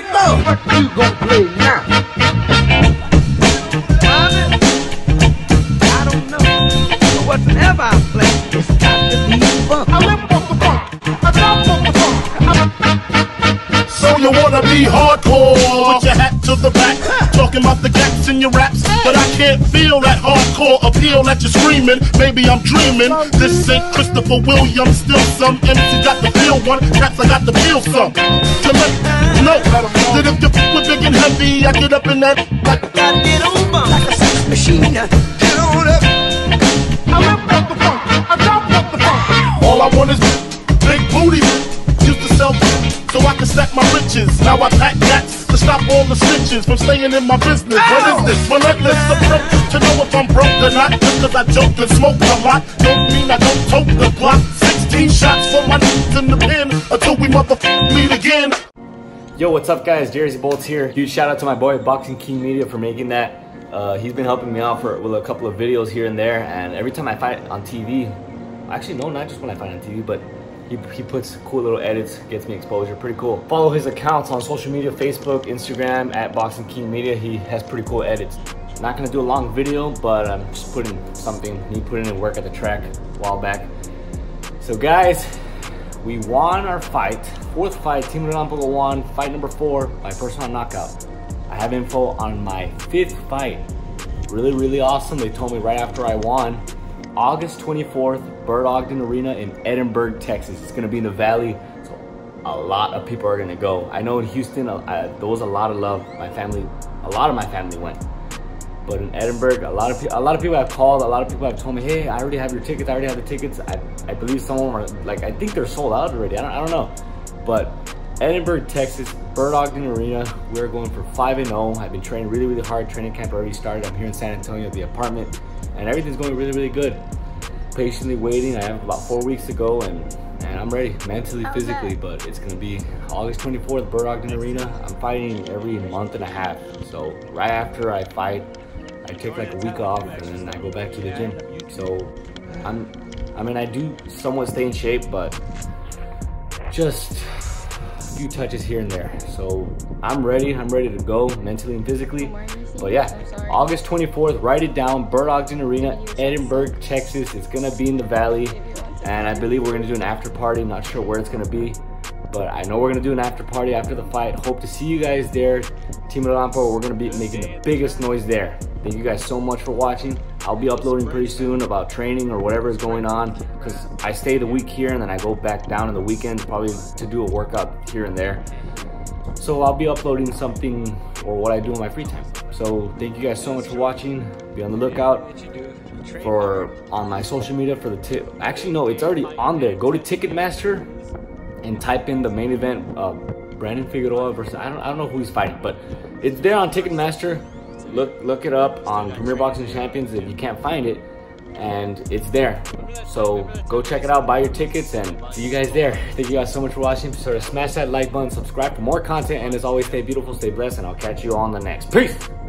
What you gon' play now? I don't know. But whatever I play, it's got to be fun. I live off the funk. I jump off the funk. So you wanna be hardcore with your hat to the back, talking about the gaps in your raps, but I can't feel that hardcore appeal that you're screaming. Maybe I'm dreaming. This ain't Christopher Williams, still some MC got the feel one, raps I got the feel some. To let you know that if you f with big and heavy, I get up in that like Gotta get over like a sex machine. Get on up. I live off the funk. I jump off the funk. all I want is big booty. Used to sell so I can stack my riches. Now I pack gats to stop all the snitches from staying in my business. What is this? Relentless approach to know if I'm broke or not. Just cause I joke and smoke a lot don't mean I don't tote the block. 16 shots for my n***s in the pen until we motherfucker meet again. Yo, what's up guys? Jersey Bolts here. Huge shout out to my boy Boxing King Media for making that. He's been helping me out with a couple of videos here and there, and every time I fight on TV, actually no, not just when I fight on TV, but he puts cool little edits, gets me exposure, pretty cool. Follow his accounts on social media, Facebook, Instagram, at Boxing King Media. He has pretty cool edits. Not gonna do a long video, but I'm just putting something, me putting in work at the track a while back. So guys, we won our fight, fourth fight, Team Relampogo won, fight number 4, my personal knockout. I have info on my 5th fight. Really, really awesome. They told me right after I won. August 24th, Bird Ogden Arena in Edinburgh, Texas. It's gonna be in the Valley, so a lot of people are gonna go. I know in Houston, there was a lot of love. A lot of my family went. But in Edinburgh, a lot of people have called, a lot of people have told me, hey, I already have your tickets, I already have the tickets. I believe some of them are, like, I think they're sold out already, I don't know. But Edinburgh, Texas, Bird Ogden Arena, we're going for 5-0. I've been training really, really hard. Training camp already started. I'm here in San Antonio at the apartment, and everything's going really, really good. Patiently waiting. I have about 4 weeks to go, and I'm ready, mentally, physically, but it's gonna be August 24th, Bird Ogden Arena. I'm fighting every month and a half. So right after I fight, I take like a week off, and then I go back to the gym. So I mean, I do somewhat stay in shape, but just few touches here and there. So I'm ready to go mentally and physically. But yeah, August 24th, write it down, Bird Ogden Arena, Edinburgh, Texas. It's gonna be in the Valley, and I believe we're gonna do an after party. Not sure where it's gonna be, but I know we're gonna do an after party after the fight. Hope to see you guys there. Team Relampogo, we're gonna be making the biggest noise there. Thank you guys so much for watching. I'll be uploading pretty soon about training or whatever is going on, because I stay the week here and then I go back down in the weekends probably to do a workout here and there. So I'll be uploading something or what I do in my free time. So thank you guys so much for watching. Be on the lookout on my social media for the tip. Actually no, it's already on there. Go to Ticketmaster and type in the main event, Brandon Figueroa versus, I don't know who he's fighting, but it's there on Ticketmaster. Look it up on Premier Boxing Champions if you can't find it, and it's there. So go check it out, buy your tickets, and see you guys there. Thank you guys so much for watching. So smash that like button, subscribe for more content, and as always, stay beautiful, stay blessed, and I'll catch you on the next. Peace.